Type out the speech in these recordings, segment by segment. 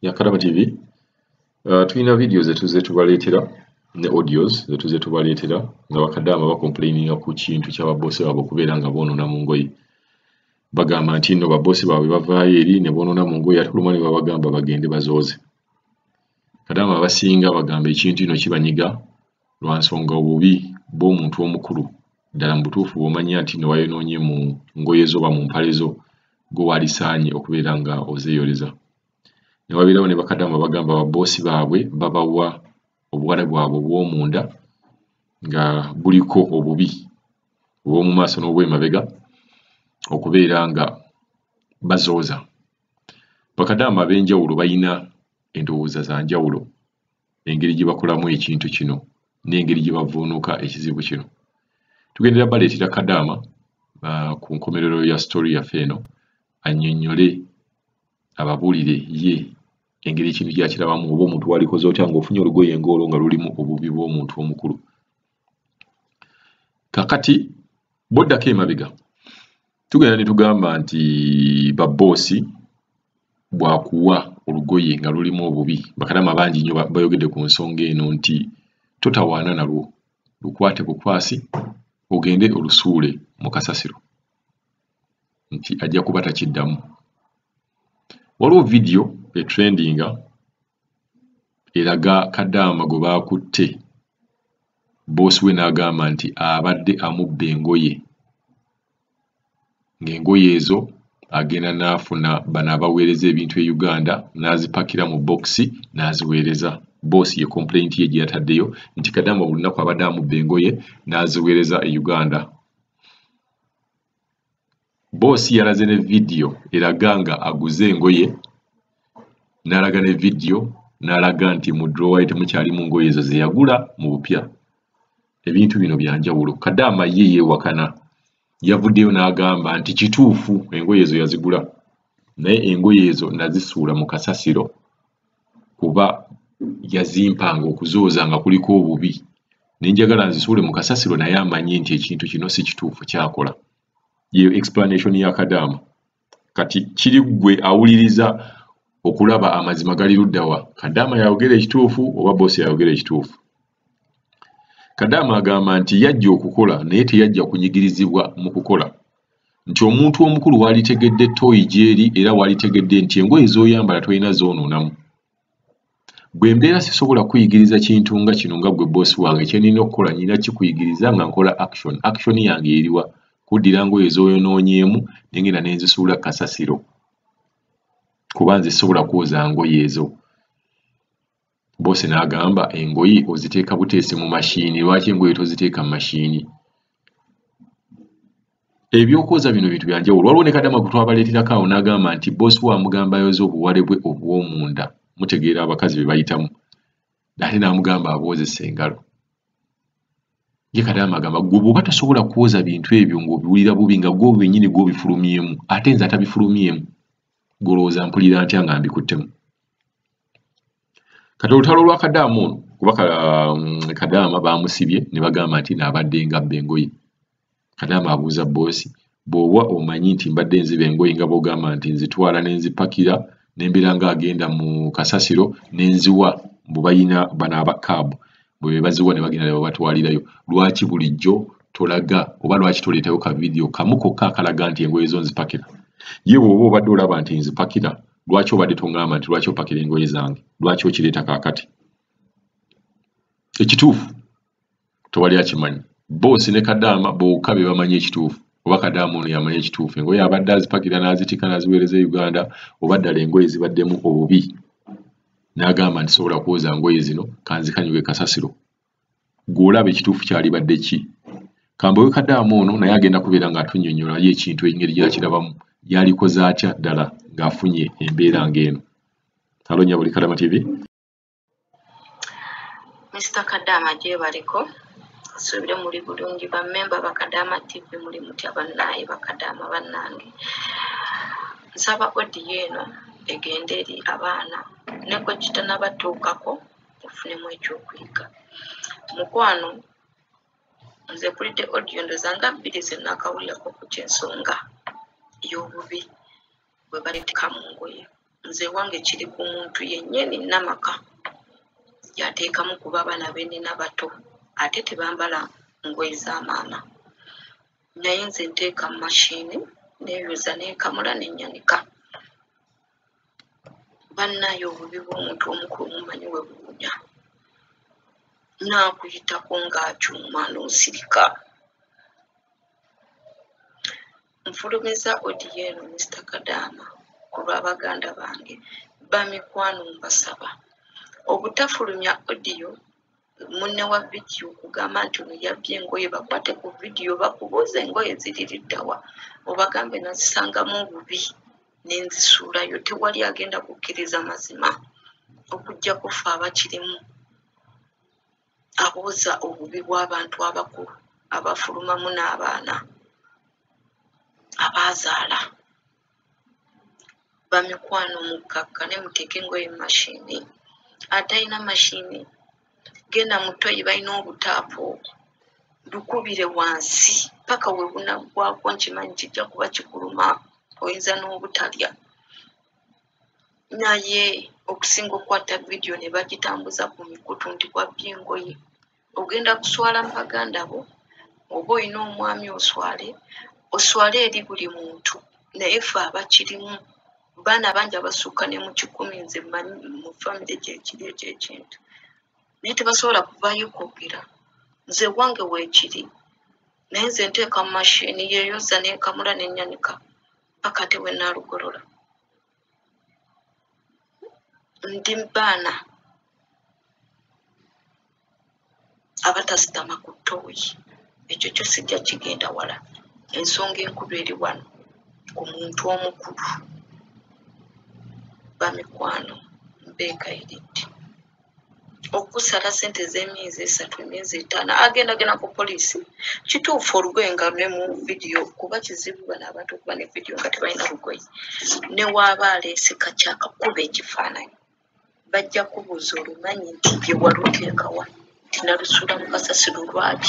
ya Kadama TV. Tulina videos zetubaleetera ne audios zetubaleetera nga bakadama bakomplaininga ku kintu ky'ababosi baabwe okubeera nga boonona mu ngoye. Bagamba nti nno babosi baabwe bavaayo eri ne boonona mu ngoye ate oluma ne babagamba bagende bazooze. Kadama abasinga bagamba ekintu kino kibanyiga lwa nsonga obubi bw'omuntu omukulu. Ddala mu butuufu bw'omanya nti ne wayonoonye mu ngoye zo oba mu mpale zo gwe walisaanye okubeera nga ozeeyoleza. Ne wabeerawo ne bakadama bagamba ababosi baabwe babawa obuwale bwabwe obw'omunda nga buliko obubi obw'omu maaso n'obw'emabega okubeera nga bazooza. Bakadama ab'enjawulo balina endowooza za njawulo, engeri gye bakolamu ekintu kino n'engeri gye bavuunuka ekizibu kino. Tugendera baleetera Kadama ku nkomerero ya story yaffe eno annyonnyole ababuulire ye engeri ekintu gy'akirabamu oba omuntu walikoze otya ng'ofunye olugoye ng'olwo nga lulimu obubi bw'omuntu omukulu. Kakati boddako emabega tugenda ne tugamba nti baboosi bwakuwa olugoye nga lulimu obubi. Bakadama bangi nnyo bayogedde ku nsonga eno nti totawaana nalwo, lukwate bukwasi ogende olusuule mu kasasiro, nti ajja kuba takiddamu. Waliwo vidiyo etrendinga eraga Kadama gwe baakutte boosi we n'agamba nti abadde amubba engoye, ng'engoye ezo agenda n'afuna bano abaweereza ebintu e Uganda n'azipakira mu bokisi n'aziweereza. Boosi ye complaint ye gye yataddeyo nti Kadama buli lunaku abadde amubba engoye n'aziweereza e Uganda. Boosi yalaze ne vidiyo eraga nga aguze engoye, n'alaga ne vidiyo n'alaga nti mu drawer ye temukyalimu ngoye ezo ze yagula mu bupya. Ebintu bino bya njawulo. Kadama ye yeewakana, yavuddeyo n'agamba nti kituufu engoye ezo yazigula, naye engoye ezo nazisuula mu kasasiro kuba yazimpanga okuzooza nga kuliko obubi, ne njagala nzisuule mu kasasiro naye amanyi nti ekintu kino si kituufu kyakola. Yeyo explanation ya Kadama. Kati kiri gwe awuliriza okulaba amazima gali luddawa, Kadama yayogera ekituufu oba boosi yayogera ekituufu. Kadama agamba nti yajja okukola naye teyajja kunyigirizibwa mu kukola, nti omuntu omukulu walitegedde toyi gyeri era walitegedde nti engoye z'oyambala tolina zoonoonamu. Bwe mbeera sisobola kuyigiriza kintu nga kino nga gwe boosi wange, kye nina okukola nina kikuyigiriza nga nkola action. Action yange eriwa kuddira ngoye z'oyonoonyeemu ne ngenda ne nzisuula kasasiro kuba nze sisobola kwoza ngoye ezo. Boosi n'agamba engoye oziteeka buteesi mu mashiini, lwaki engoye toziteeka mu mashiini? Ebyokwoza bino bintu bya njawulo. Waliwo ne Kadama gwe twabaleeterako awo n'agamba nti boosi wamugamba ayoze obuwale bwe obw'omunda, mutegeera abakazi be bayitamu, ate n'amugamba aboozesa engalo. Ye Kadama agamba gwe bw'oba tosobola kwoza bintu ebyo ng'obiwulira bubi nga gwe bennyini gw'obifulumyemu ate nze atabifulumyemu, golowooza mpulira ntya nga mbikuttemu. Kati olutalo lwa Kadama ono kuba Kadama baamusibye ne bagamba nti n'abadde ngabba engoye. Kadama abuuza boosi, bw'oba omanyi nti mbadde nziba engoye nga bw'ogamba nti nzitwala ne nzipakira ne mbeera ng'agenda mu kasasiro ne nziwa mbu bayina bano abakaabu, bwe baziwa ne bagenda ne babatwalirayo, lwaki bulijjo tolaga oba lwaki toleetayo ka vidiyo kamu kokka akalaga nti engoye zo nzipakira? Ye bw'oba obadde olaba nti nzipakira, lwaki obadde tongamba nti lwaki opakira engoye zange? Lwaki okireeta kaakati? Ekituufu tewali akimanyi. Boosi ne Kadama bokka be bamanyi ekituufu, oba Kadama ono yamanyi ekituufu. Engoye abadde azipakira n'azitika n'aziweereza e Uganda, oba ddala engoye zibaddemu obubi n'agamba nti sobola kwoza ngoye zino kanzikanyuge kasasiro. Gw'olaba ekituufu kyalibadde ki? Kambewe Kadama ono naye agenda kubeera ng'atunnyonnyola ye ekintu engeri gy'akirabamu, yalikoze atya ddala ng'afunye embeera ng'eno. Halo Nyabuli Kadama TV. Mr. Kadama gye baliko subire muri bulungi ba member ba Kadama TV muri mutya bannaye ba Kadama bannange. Nsaba odiyo eno egende eri abaana ne gwe kitanabatuukako ofunemu ekyokuyiga. Mukwano nze mpulidde odiyo ndozanga bbiri ze nakawulirako ku kyensonga y'obubi bwe baleeteka mu ngoye. nze wange kiri ku muntu yennyini namaka yateekamu kuba abaana be nnina bato ate tebambala ngoye za maama naye nze nteeka mu mashini neeyoza neekamula nenyanika bannayo obubi bw'omuntu omukulu mumanyi we buwunya naakuyitako ng'akyuma n'osirika nfulumiza odiyo eno Mr. Kadaama ku lw'abaganda bange bamikwano mbasaba obutafulumya odiyo munne wa vidiyo kugamba nti ono yabbye engoye bakwate ku vidiyo bakubuuza engoye ziririddawa obagambe nazisangamu obubi nenzisuulayo tewali agenda kukkiriza mazima okujja kufa abakirimu abooza obubi bw'abantu abakulu abafulumamu n'abaana abaazaala bamikwano mukkakka ne muteeke engoye mu mashini atalina mashini genda mu toyi balina obutaapu lukubire wansi paka we bunaggwako nkimanyi kijja kuba kikuluma oyinza n'obutalya naye okusinga okukwata vidiyo ne bagitambuza ku mikutu nti kwabbye engoye ogenda kuswala mu baganda bo oba olina omwami oswale eri buli muntu naye fe abakirimu baana bangi abasukka ne mu 10 nze mmanyi mu famire gyekiri ekyekintu naye tebasobola kuvaayo kwogera nze wange weekiri naye nze nteeka mu mashini yeeyoza nenkamula nenyanika paka tewe naalugolola ndi baana abatasitama ku ttooyi ekyo kyo sijja kigenda wala ensonga enkulu eri wano ku muntu omukulu bamikwano mbeegayiridde okusala ssente z'emyezi 3 emyezi 5 agenda ku poliisi kituufu olugoye nga ne mu vidiyo kuba kizibu bano abantu okuba ne vidiyo nga tebalina lugoye ne waaba aleese kakyakakuba ekifaananyi bajja kubuuza olumanyi nti gye waluteekawa nti nalusula mu kasasiro lwaki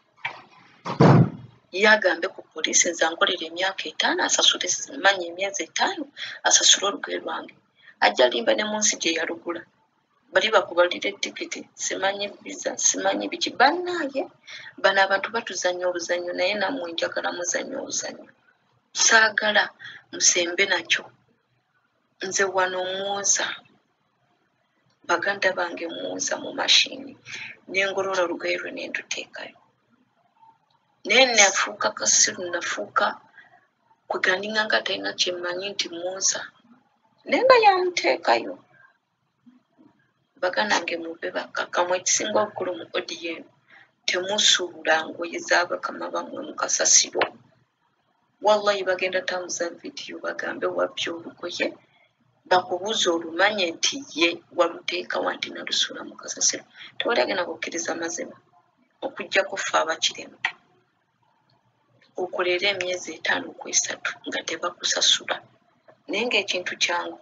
yagambe ku poliisi nze ankolera emyaka 5 asasule manyi emyezi 5 asasule olugoye lwange ajja limba ne mu nsi gye yalugula bali bakubalira etikiti simanyi visa simanyi biki bannaaye bano abantu batuzannya obuzannyo naye nammwe njagala muzannya obuzannyo saagala musembe nakyo nze wano mwoza baganda bange mwoza mu mashini nengolola olugoye lwe nenduteekayo naye nafuuka kasiru nafuuka kweganinga nga talina kyemmanyi nti mwoza naye nga yamuteekayo baganda nge mube bakkakkamu ekisinga obukulu mu odiyo eno temusuula ngoye z'abakama bamwe mu kasasiro wallahi bagenda tambuza vidiyo bagambe wabbye olugoye bakubuuza olumanye nti ye waluteekawa nti nalusuula mu kasasiro tewali agenda kukkiriza mazima okujja kufa abakirimu okolera emyezi 5 ku 3 nga tebakusasula naye ng'ekintu kyangu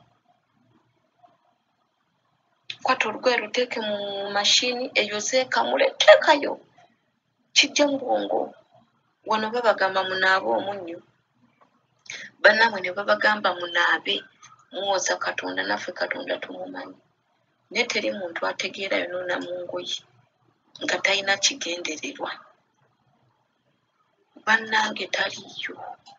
kwata olugoye luteeke mu mashini eyo zeekamule teekayo kijja mu bwongo wano babagamba munaabe omunnyo bannammwe ne babagamba munaabe muwoza katonda naffe katonda tumumanyi naye teri muntu ategeera yonoona mu ngoye nga talina kigendererwa bannange taliyo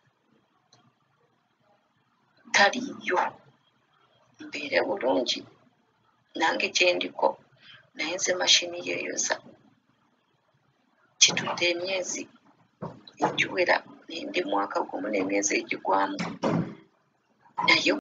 mbeere bulungi nange kyendiko naye nze mashini yeeyoza kitudde emyezi egiwera ndi mwaka gumu n'emyezi egigwamu naye